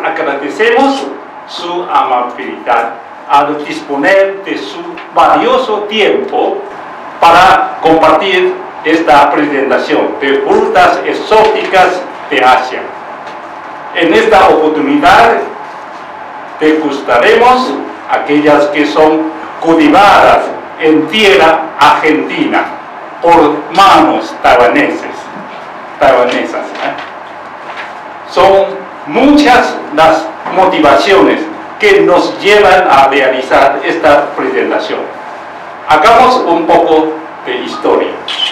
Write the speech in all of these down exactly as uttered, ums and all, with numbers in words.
agradecemos su amabilidad al disponer de su valioso tiempo para compartir esta presentación de frutas exóticas de Asia. En esta oportunidad degustaremos aquellas que son cultivadas en tierra argentina por manos taiwaneses, taiwanesas. ¿eh? Son muchas las motivaciones que nos llevan a realizar esta presentación. Hagamos un poco de historia.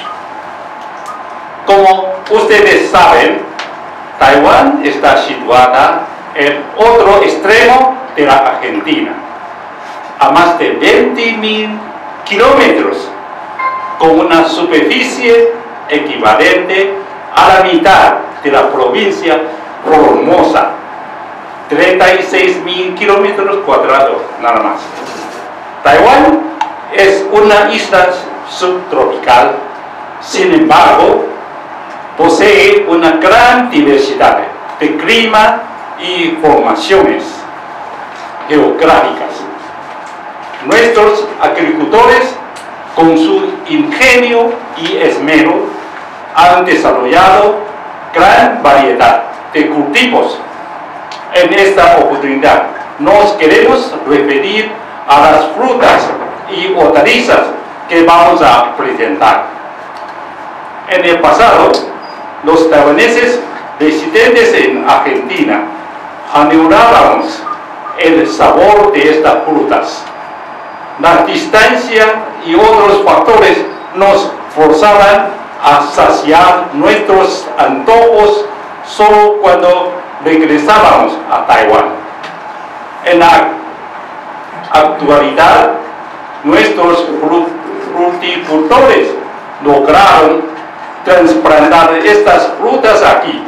Como ustedes saben, Taiwán está situada en otro extremo de la Argentina, a más de veinte mil kilómetros, con una superficie equivalente a la mitad de la provincia Formosa, treinta y seis mil kilómetros cuadrados nada más. Taiwán es una isla subtropical, sin embargo, posee una gran diversidad de clima y formaciones geográficas. Nuestros agricultores, con su ingenio y esmero, han desarrollado gran variedad de cultivos. En esta oportunidad nos queremos referir a las frutas y hortalizas que vamos a presentar. En el pasado, los taiwaneses residentes en Argentina añorábamos el sabor de estas frutas. La distancia y otros factores nos forzaban a saciar nuestros antojos solo cuando regresábamos a Taiwán. En la actualidad, nuestros fruticultores lograron trasplantar estas frutas aquí,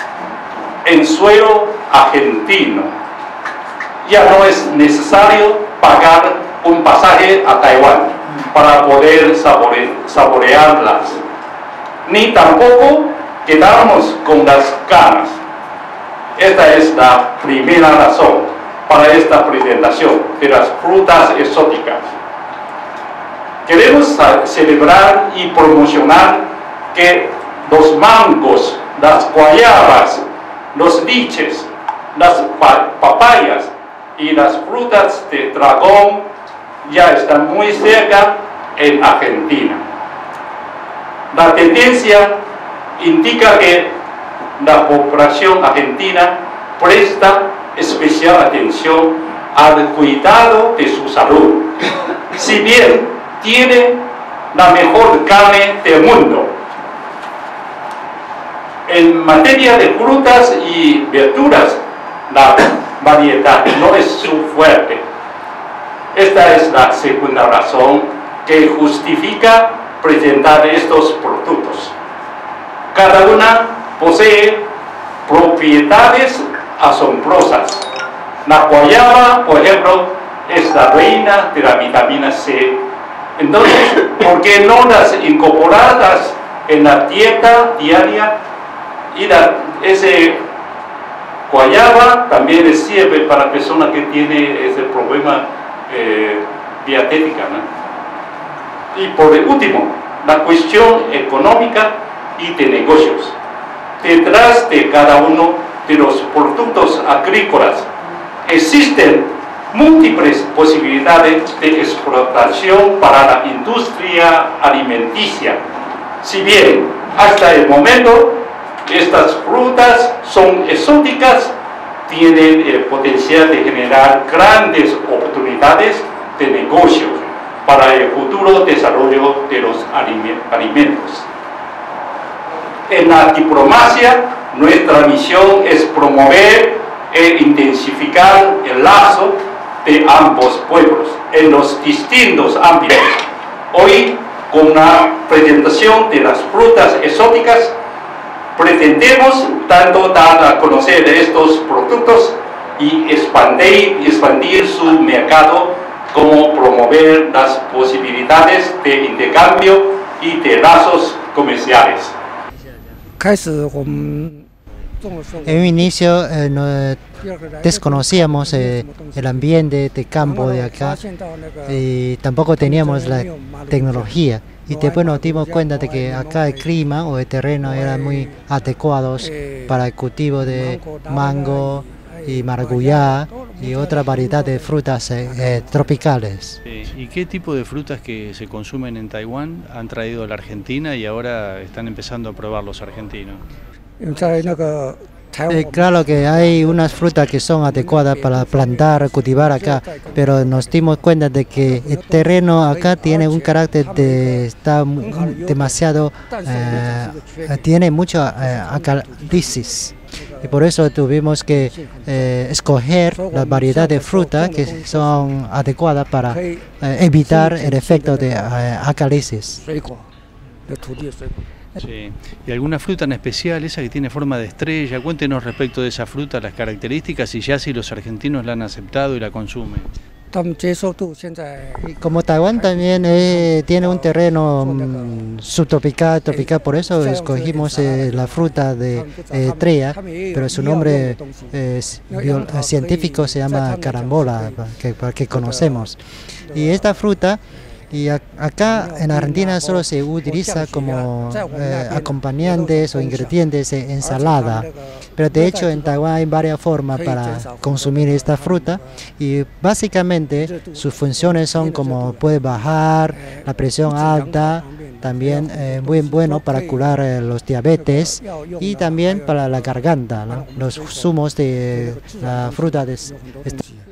en suelo argentino. Ya no es necesario pagar un pasaje a Taiwán para poder sabore, saborearlas, ni tampoco quedarnos con las ganas. Esta es la primera razón para esta presentación de las frutas exóticas. Queremos celebrar y promocionar que los mangos, las guayabas, los liches, las papayas y las frutas de dragón ya están muy cerca en Argentina. La tendencia indica que la población argentina presta especial atención al cuidado de su salud. Si bien tiene la mejor carne del mundo, en materia de frutas y verduras, la variedad no es su fuerte. Esta es la segunda razón que justifica presentar estos productos. Cada una posee propiedades asombrosas. La guayaba, por ejemplo, es la reina de la vitamina C. Entonces, ¿por qué no las incorporadas en la dieta diaria? Y la, ese guayaba también le sirve para personas que tienen ese problema eh, dietética, ¿no? Y por el último, la cuestión económica y de negocios. Detrás de cada uno de los productos agrícolas existen múltiples posibilidades de explotación para la industria alimenticia. Si bien hasta el momento estas frutas son exóticas, tienen el potencial de generar grandes oportunidades de negocio para el futuro desarrollo de los alimentos. En la diplomacia, nuestra misión es promover e intensificar el lazo de ambos pueblos en los distintos ámbitos. Hoy, con la presentación de las frutas exóticas, pretendemos tanto dar a conocer estos productos y expandir, expandir su mercado, como promover las posibilidades de intercambio y de lazos comerciales. En un inicio, eh, no, desconocíamos eh, el ambiente de campo de acá y tampoco teníamos la tecnología. Y después nos dimos cuenta de que acá el clima o el terreno eran muy adecuados para el cultivo de mango y maracuyá y otra variedad de frutas eh, eh, tropicales. ¿Y qué tipo de frutas que se consumen en Taiwán han traído a la Argentina y ahora están empezando a probar los argentinos? Eh, claro que hay unas frutas que son adecuadas para plantar, cultivar acá, pero nos dimos cuenta de que el terreno acá tiene un carácter de está demasiado, eh, tiene mucho eh, alcalisis. Y por eso tuvimos que eh, escoger la variedad de frutas que son adecuadas para eh, evitar el efecto de eh, alcalisis. Sí. ¿Y alguna fruta en especial, esa que tiene forma de estrella? Cuéntenos respecto de esa fruta, las características y ya si los argentinos la han aceptado y la consumen. Y como Taiwán también eh, tiene un terreno mm, subtropical, tropical, por eso escogimos eh, la fruta de eh, estrella, pero su nombre eh, bio, científico se llama carambola, que, que conocemos. Y esta fruta, y a, acá en Argentina solo se utiliza como eh, acompañantes o ingredientes en ensalada, pero de hecho en Taiwán hay varias formas para consumir esta fruta y básicamente sus funciones son como puede bajar la presión alta, también eh, muy bueno para curar eh, los diabetes y también para la garganta, ¿no? Los zumos de la fruta de esta